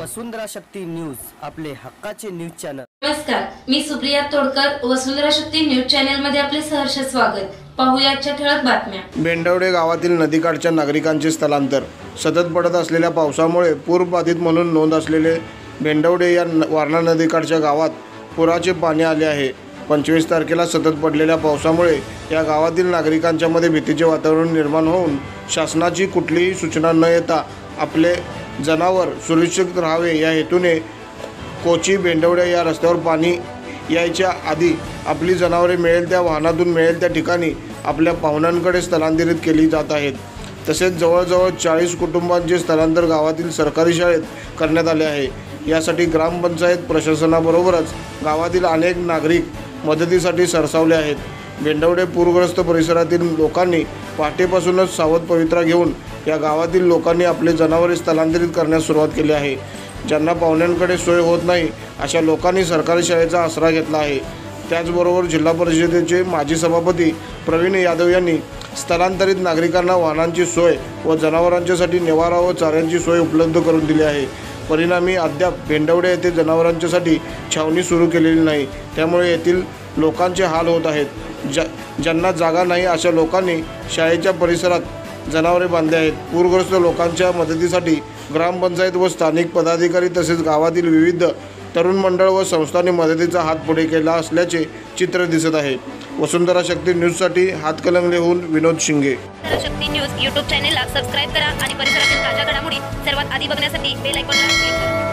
वसुंधरा Shakti news, आपले हक्काचे news channel. नमस्कार, मी सुप्रिया तोडकर, वसुंधरा शक्ती न्यूज चॅनल मध्ये आपले सहर्ष स्वागत। पाहूया आजच्या ठळक बातम्या। बेंडवडे गावातील नदीकाठच्या नागरिकांचे स्थलांतर। सतत पडत असलेल्या पावसामुळे पूरबाधित म्हणून नोंद असलेले बेंडवडे या वारणा नदीकाठच्या गावात पुराचे पाणी आले आहे। 25 तारखेला सतत पडलेल्या पावसामुळे या गावातील नागरिकांच्यामध्ये भीतीचे वातावरण निर्माण होऊन शासनाची कुठलीही सूचना न येता आपले जनावर सुरक्षित राहावे या हेतूने कोची बेंडवडे या रस्त्यावर पाणी यायच्या आधी आपली जनावरे मिळेल त्या वाहनातून मिळेल त्या ठिकाणी आपल्या पाहुण्यांकडे स्थलांतरित केली जात आहेत। तसेच जवळजवळ 40 कुटुंबांचे स्थलांतर गावातील सरकारी शाळेत करण्यात आले आहे। यासाठी ग्रामपंचायत प्रशासनाबरोबरच गावातील अनेक नागरिक मदतीसाठी सरसावले आहेत। बेंडवडे पूरग्रस्त परिसरातील लोकांनी पहाटेपासूनच सावध पवित्रा घेऊन या गावातील लोकांनी आपले जनावरे स्थलांतरित करण्यास सुरुवात केली आहे। ज्यांना पाहुण्यांकडे सोय होत नाही अशा लोकांनी सरकारी शाळेचा आसरा घेतला आहे। त्याचबरोबर जिल्हा परिषदेचे माजी सभापती प्रवीण यादव यांनी स्थलांतरित नागरिकांना वाहनांची सोय व जनावरांच्यासाठी निवारा व चाऱ्यांची सोय उपलब्ध करून दिली आहे। परिणामी अद्याप बेंडवडे येथे जनावरांच्यासाठी छावणी सुरू केलेली नाही, त्यामुळे येथील लोकांचे हाल होत आहेत। ज्यांना जागा नाही अशा लोकांनी शाळेच्या परिसरात जनावरे बांधले आहेत। पूरग्रस्त लोकांच्या मदतीसाठी ग्रामपंचायत व स्थानिक पदाधिकारी तसेच गावातील विविध तरुण मंडळ व संस्थांनी मदतीचा हात पुढे केला असल्याचे चित्र दिसत आहे। वसुंधरा शक्ती न्यूजसाठी हातकलंगलेहून विनोद शिंगे। वसुंधरा शक्ती न्यूज यूट्यूब चॅनेलला सबस्क्राइब करा आणि परिसरातील ताज्या घडामोडी सर्वात आधी बघण्यासाठी बेल आयकॉनला क्लिक करा।